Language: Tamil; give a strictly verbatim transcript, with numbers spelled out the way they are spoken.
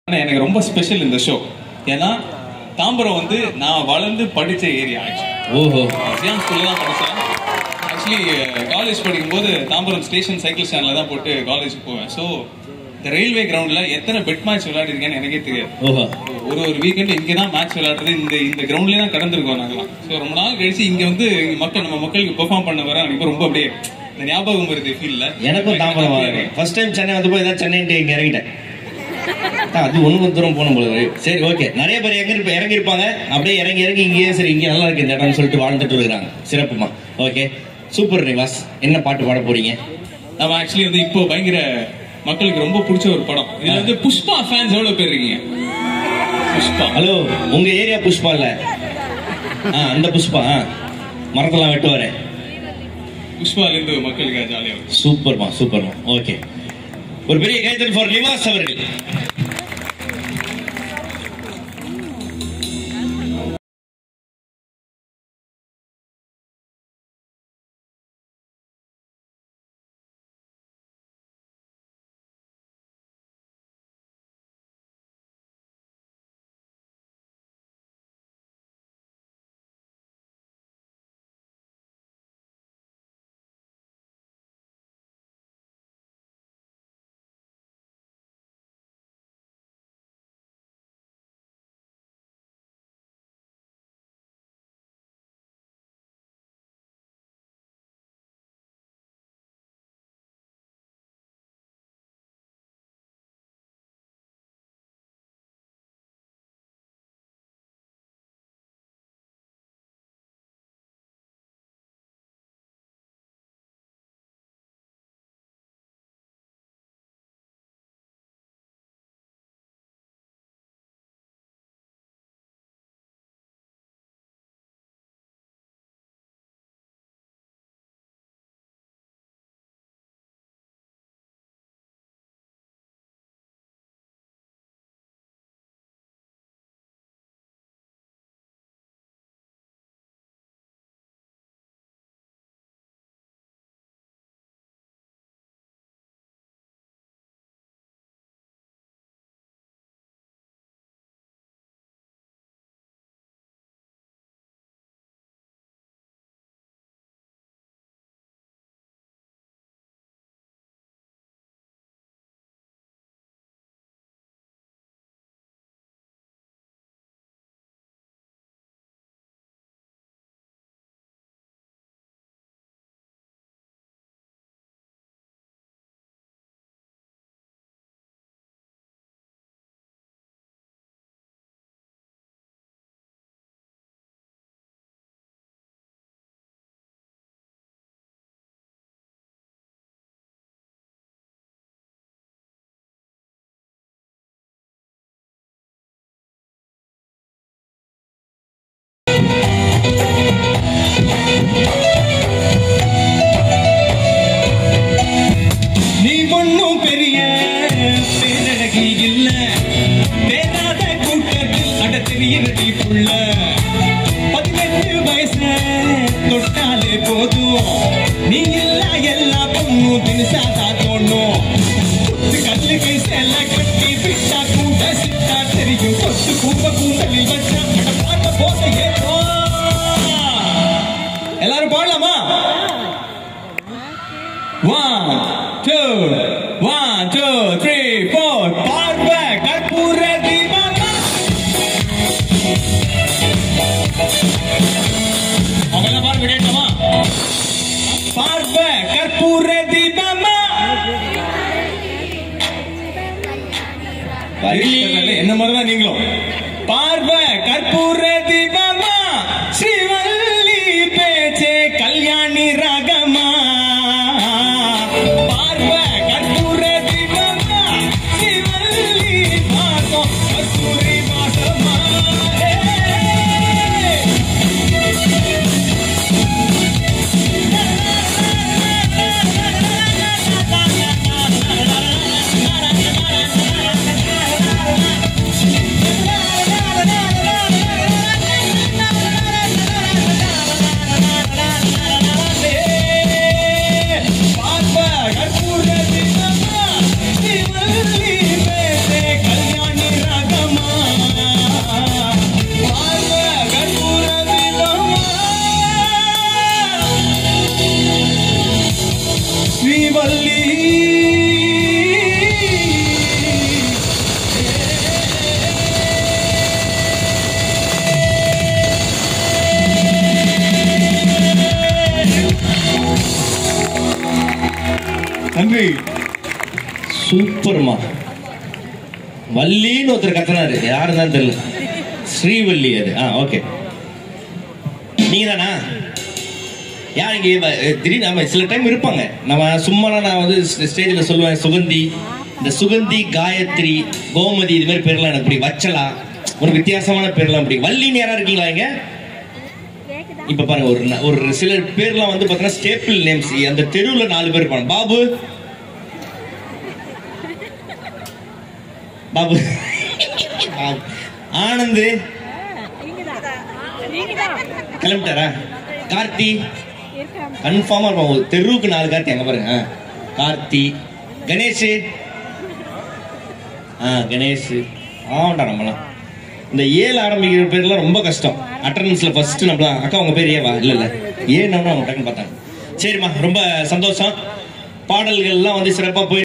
எனக்கு ரொம்ப ஸ்பெஷல் இந்த ஷோ. ஏன்னா தாம்பரம் வந்து நான் வளர்ந்து படிச்ச ஏரியா. ஓஹோ, சியான் ஸ்கூல்ல தான் படிச்சேன். ஆக்சுவலி காலேஜ் படிக்கும்போது தாம்பரம் ஸ்டேஷன் சைக்கிள் ஸ்டாண்ட்ல தான் போட்டு காலேஜ் போவேன். ஸோ இந்த ரயில்வே கிரவுண்ட்ல எத்தனை பெட் மேட்ச் விளையாடிருக்கேன்னு எனக்கே தெரியாது. ஓஹோ, ஒரு ஒரு வீக்கெண்ட் இங்கே தான் மேட்ச் விளையாடுறது, இந்த இந்த கிரவுண்ட்லேயே தான் கடந்திருக்கோம் நாங்களாம். ஸோ ரொம்ப நாள் கழிச்சு இங்கே வந்து மக்கள் நம்ம மக்களுக்கு பெர்ஃபார்ம் பண்ண வர எனக்கு ரொம்ப அப்படியே இந்த ஞாபகம் வருது ஃபீல்ல. எனக்கும் தாம்பரம் ஃபர்ஸ்ட் டைம் சென்னை வந்து போய் ஏதாவது சென்னை இங்கே இறங்கிட்டேன். அது ஒண்ணு கொஞ்சம் தூரம் போன போல. சரி, ஓகே. நிறைய பேர் எங்க இருப்ப இறங்கி இருப்பாங்க, அப்படியே இறங்கி இறங்கி இங்கேயே சரி இங்கே நல்லா இருக்கு இந்த இடம்னு சொல்லிட்டு வாழ்ந்துட்டு இருக்கிறாங்க. சிறப்புமா. Okay, super. நிவாஸ், என்ன பாட்டு பாட போறீங்க? நம்ம ஆக்சுவலி வந்து இப்போ பயங்கர மக்களுக்கு ரொம்ப பிடிச்ச ஒரு படம். இதுல வந்து புஷ்பா ஃபேன்ஸ் எவ்வளவு பேர் இருக்கீங்க? புஷ்பா. ஹலோ, உங்க ஏரியா புஷ்பா இல்ல? அந்த புஷ்பா மரத்தெல்லாம் வெட்டு வரேன். புஷ்பால இருந்து மக்களுக்கு ஜாலியா. சூப்பர்மா, சூப்பர்மா. ஓகே, ஒரு பெரிய கைத்தல் ஃபார் நிவாஸ் அவர்கள். நீ ஒன்னும் பெரிய பேரழகி இல்ல, பேராத கூட்டத்தில் அட தெரியுறடி புள்ள. பதினெட்டு வயசு தொட்டாலே போதும், நீ இல்ல எல்லா பொண்ணும் தினசாதா தோணும். கல்லுக்கு செல்ல கட்டி விட்டா கூட சிட்டா தெரியும். கொத்து கூப்ப கூந்தலில் வச்சா அட பார்க்க போத ஏற்றோ. எல்லாரும் பாடலாமா? One, two, one, two, three, four. பார்வை கற்பூர தீபமா. அவங்கள பார்வை கேட்டோமா? பார்வை கற்பூர தீபமா. என்ன மாதிரிதான் நீங்களும். பார்வை கற்பூர தீபமா, ஸ்ரீவல்லி பேச்சே கல்யாணி ராகமா. நன்றி. சூப்பர்மா. வள்ளின்னு ஒருத்தர் கத்துனாரு, யாருன்னு தான் தெரியல. ஸ்ரீவள்ளி அது. ஆ ஓகே, நீங்க தானா? யார் இங்கே திடீர்னு நம்ம சில டைம் இருப்பாங்க, நம்ம சும்மாலாம் நான் வந்து ஸ்டேஜில் சொல்லுவேன் சுகந்தி, இந்த சுகந்தி, காயத்ரி, கோமதி, இது மாதிரி பேர்லாம் எனக்கு இப்படி வச்சலாம், ஒரு வித்தியாசமான பேர்லாம் இப்படி. வள்ளின்னு யாரா இருக்கீங்களா இங்க? இப்ப பாருங்க, ஒரு ஒரு சில பேர்லாம் வந்து பாத்தீங்கன்னா ஸ்டேபிள் நேம்ஸ். அந்த தெருவுல நாலு பேர் இருப்பாங்க. பாபு, பாபு, ஆனந்த் கிளம்பிட்டாரா? கார்த்தி கன்ஃபார்மா இருப்பான். தெருவுக்கு நாலு கார்த்தி அங்க பாருங்க. கார்த்தி, கணேஷ், கணேஷ் ஆமாண்டா. நம்மளாம் இந்த ஏழு ஆரம்பிக்கிற பேர்லாம் ரொம்ப கஷ்டம். அட்டண்டன்ஸ்ல ஃபர்ஸ்ட் நம்மளாம். அக்கா உங்க பேர் ஏவா? இல்ல இல்ல ஏன் நம்ம டக்குன்னு பார்த்தாங்க. சரிம்மா, ரொம்ப சந்தோஷம். பாடல்கள்லாம் வந்து சிறப்பா போய்